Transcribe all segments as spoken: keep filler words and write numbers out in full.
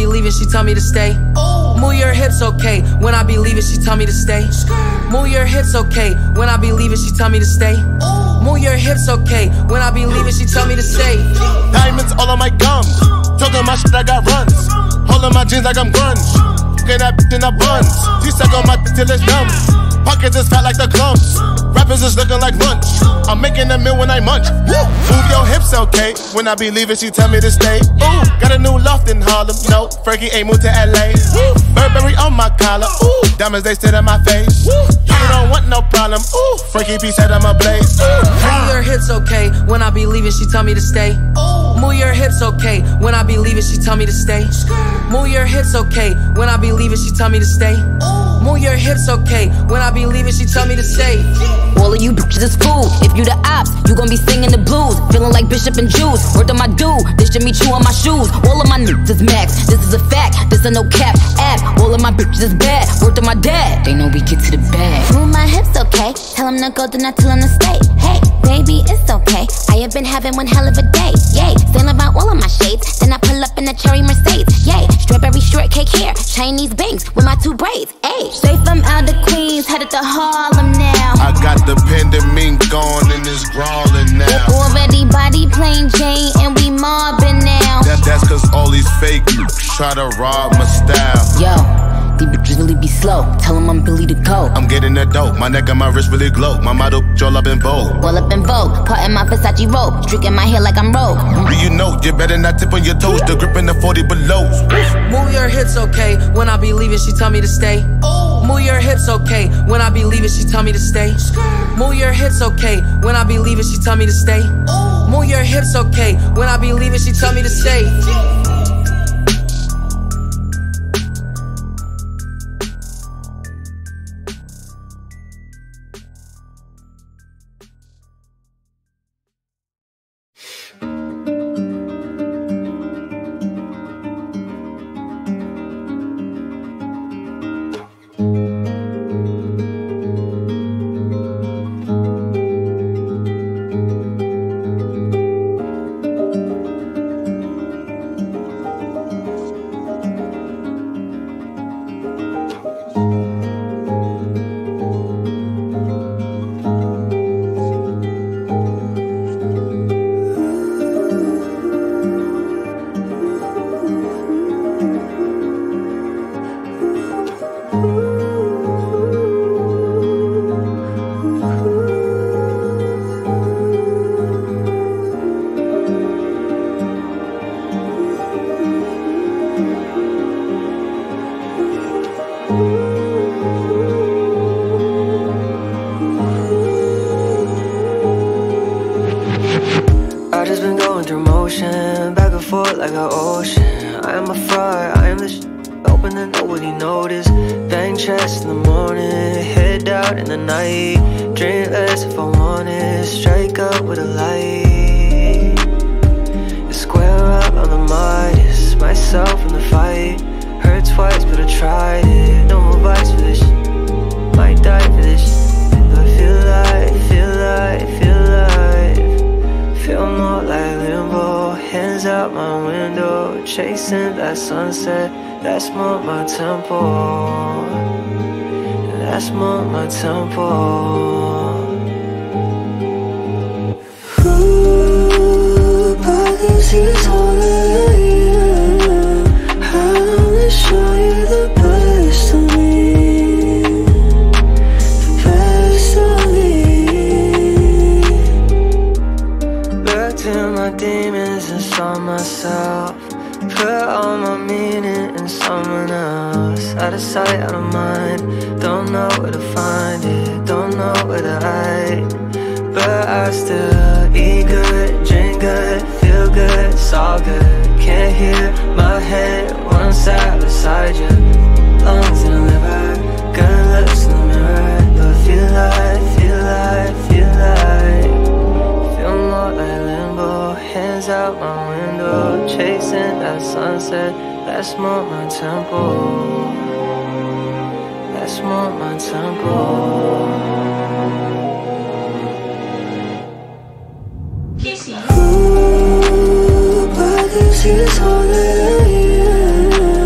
be leaving, she tell me to stay. Move your hips, okay. When I be leaving, she tell me to stay. Move your hips, okay. When I be leaving, she tell me to stay. Move your hips, okay. When I be leaving, she tell me to stay. Diamonds all on my gums. Talking my shit, I got runs. Holding my jeans like I'm grunge. Get that bitch in the buns. She suck on my till it's numb. Pockets is fat like the clumps. Rappers is looking like lunch. I'm making a meal when I munch. Woo. Move your hips, okay. When I be leaving, she tell me to stay. Ooh, got a new loft in Harlem. No, Frankie ain't moved to L A. Woo. Burberry on my collar. Ooh, diamonds they sit in my face. Woo. You don't want no problem. Ooh, Frankie P said I'm a blaze. Move your hips, okay. When I be leaving, she tell me to stay. Move your hips, okay. When I be leaving, she tell me to stay. Move your hips, okay. When I be leaving, she tell me to stay. Move your hips, okay. When I be leaving, she tell me to stay. All of you bitches is food. If you the ops, you gon' be singing the blues. Feeling like Bishop and Juice. Word on my dude, this Jimmy Choo on my shoes. All of my niggas is max. This is a fact. This a no cap app. All of my bitches is bad. Word on my dad. They know we get to the bag. Move my hips, okay. Tell him to go, do not tell him to stay. Hey, baby, it's okay. I have been having one hell of a day. Yay, sailing about all of my shades. Then I pull up in a cherry Mercedes. Yay, strawberry shortcake hair. Chinese bangs with my two braids. Ayy, straight from out the Queens, headed to Harlem now. I got the pandemic gone and it's crawling now. Already body plain Jane and we mobbing now. That, that's cause all these fake try to rob my style. Yo, these bitches really be slow. Tell them I'm Billy to go. I'm getting the dope. My neck and my wrist really glow. My model all up in vogue. All up in vogue. Part in my Versace robe. Streaking my hair like I'm Rogue. Do you know you better not tip on your toes? The grip in the forty below. Move your hips, okay. When I be leaving, she tell me to stay. Move your hips, okay. When I be leaving, she tell me to stay. Move your hips, okay. When I be leaving, she tell me to stay. Move your hips, okay. When I be leaving, she tell me to stay. I just been going through motion, back and forth like an ocean. I am a fire, I am the sh open and nobody noticed. Bang chest in the morning, head out in the night. Drink less if I want it, strike up with a light. And square up on the Midas, myself in the fight. Hurt twice but I tried it, no more bites for this sh might die for this sh do I feel like, feel like, feel like feel more like limbo, hands out my window, chasing that sunset, that's more my tempo, that's more my tempo. Ooh, pockets is all that I am, I wanna show you the best of me, the best of me. Looked in my demons and saw myself, put all my meaning in someone else. Out of sight, out of mind, don't know where to find it, don't know where to hide. But I still eat good, drink good, feel good, it's all good. Can't hear my head when I'm sat beside you. Lungs in the liver, good lips in the mirror. Do I feel like, feel like, feel like feel more like limbo, hands out my window, chasing that sunset, that's more my tempo, that's more my tempo. Ooh, pockets is all that I am,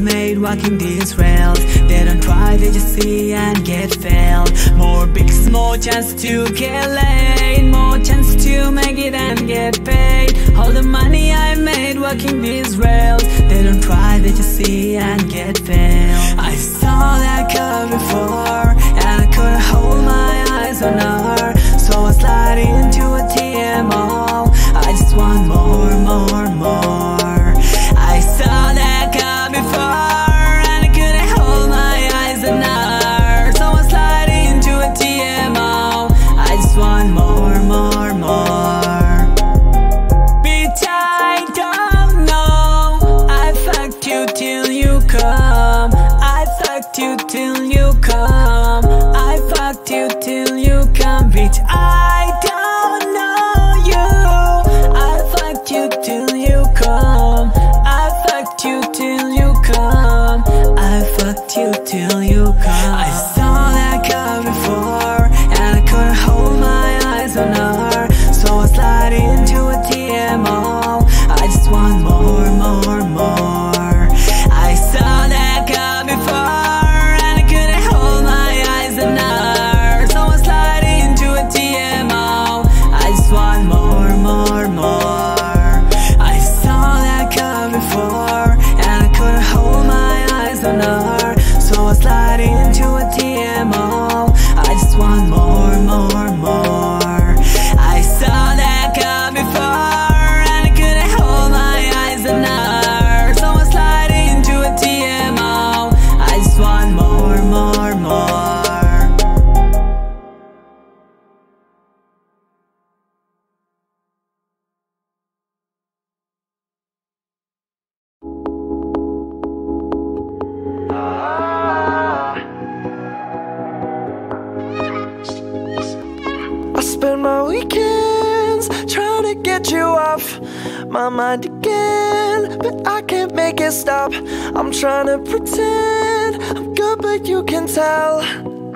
made walking these rails. They don't try, they just see and get failed. More bigs, more chance to get laid, more chance to make it and get paid. All the money I made walking these rails. They don't try, they just see and get failed. I saw that girl before, and I couldn't hold my eyes on her. So I slide into a T M O. I just want more, more, more. I saw that girl before, and I couldn't hold my eyes on her. So I slide into a T M O. I just want more, more, more. Bitch, I don't know. I fucked you till you come. I fucked you till you come. I fucked you till you come. Bitch, I don't know you. I fucked you till you come. I fucked you till you come. I fucked you till you come. I saw that girl before, and I couldn't hold my eyes on her. So I slide into a T M O. I just want more, more, more. I saw that girl before, and I couldn't hold my eyes on her. So I slide into a T M O. I just want more, more, more. I saw that girl before, and I couldn't hold my eyes on her. So I slide into a T M O. I just want more, more, more. I saw that girl before, and I couldn't hold my eyes on her. So I slide into a T M O. I just want more, more, more. I spend my weekends trying to get you off my mind again, but I can't make it stop. I'm trying to pretend I'm good, but you can tell.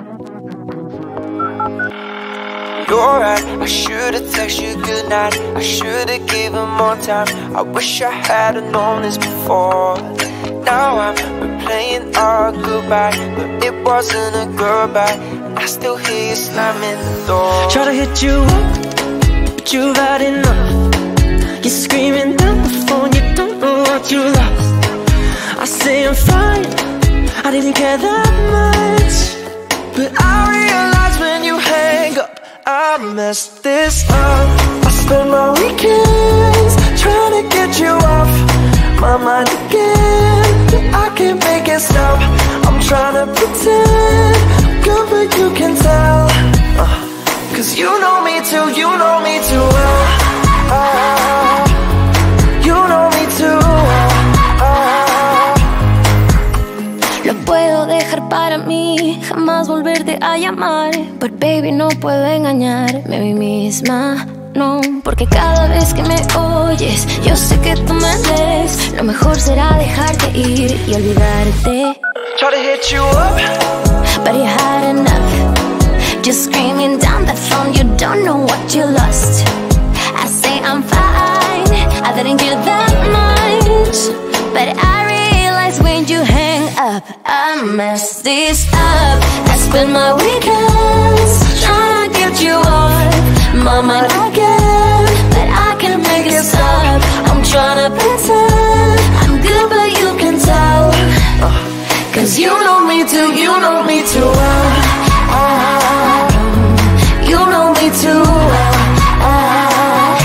You're right, I should've texted you goodnight. I should've given more time. I wish I had've known this before. Now I'm replaying our goodbye, but it wasn't a goodbye. I still hear you slamming the door. Try to hit you up, but you've had enough. You're screaming down the phone, you don't know what you lost. I say I'm fine, I didn't care that much, but I realize when you hang up, I messed this up. I spend my weekends trying to get you off my mind again, but I can't make it stop. I'm trying to pretend I'm good, but you can tell. uh, Cause you know me too, you know me too well. uh, You know me too well. uh, Lo puedo dejar para mí, jamás volverte a llamar. But baby, no puedo engañarme a mí misma, no. Porque cada vez que me oyes, yo sé que tú me ves. Lo mejor será dejarte ir y olvidarte. Try to hit you up, but you had enough. Just screaming down the phone, you don't know what you lost. I say I'm fine, I didn't care that much, but I realize when you hang up, I messed this up. I spend my weekends trying to get you off my mind again, but I can't make it stop. I'm trying to pretend I'm good, but you can tell. Cause you know me too, you know me too well. uh, You know me too well. uh,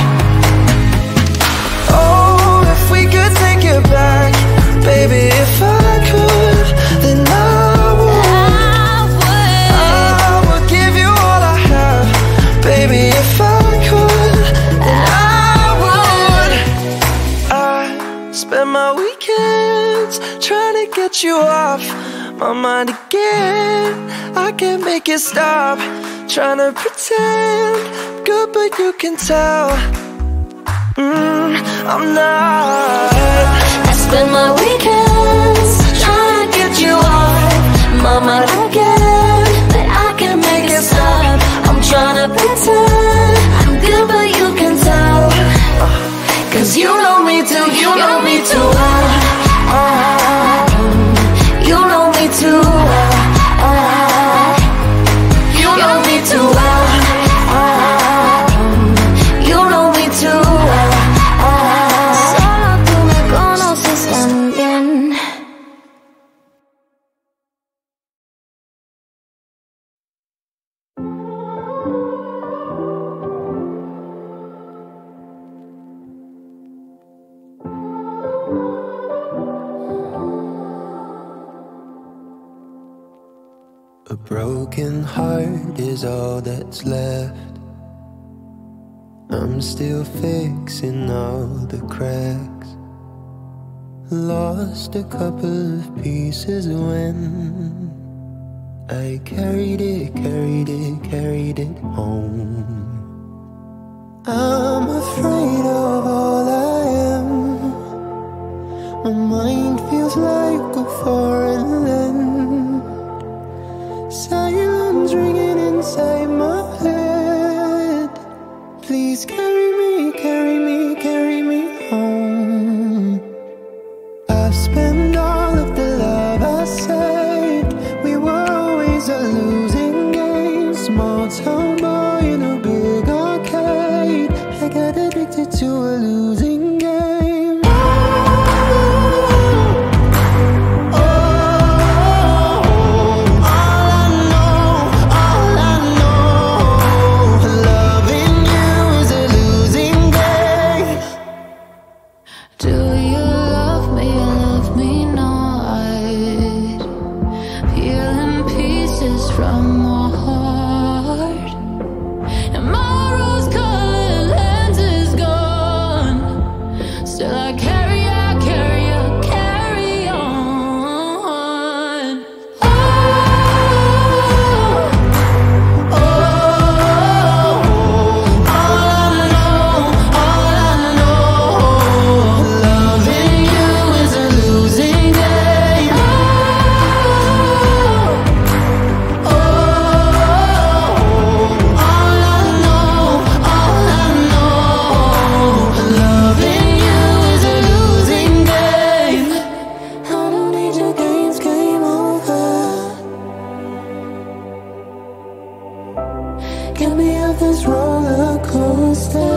oh, if we could take it back, baby, if I could, then I would. I would. I would give you all I have, baby, if I could, then I would. I spend my weekends trying to get you off my mind again. I can't make it stop. Trying to pretend good, but you can tell. mm, I'm not. I spend my weekends trying to get you off my mind again, but I can't make it stop. I'm trying to pretend I'm good, but you can tell. Cause you know me too, you know me too well. uh, broken heart is all that's left. I'm still fixing all the cracks. Lost a couple of pieces when I carried it, carried it, carried it home. I'm afraid of all I am. My mind feels like a foreign land. Silence ringing inside my head. Please carry me, carry me, carry me home. I've spent all of the love I saved. We were always a losing game. Small town boy in a big arcade. I got addicted to a losing game. Oh, oh, oh, all I know, all I know, loving you is a losing game. Do you love me or love me not? Peeling pieces from my heart, and my rose-colored lens is gone. Still I carry, I carry, I carry on. Oh, oh, all I know, all I know, loving you is a losing game. Oh, oh, all I know, all I know, loving you is a losing game. I don't need your games, game over. Get me off this roller coaster.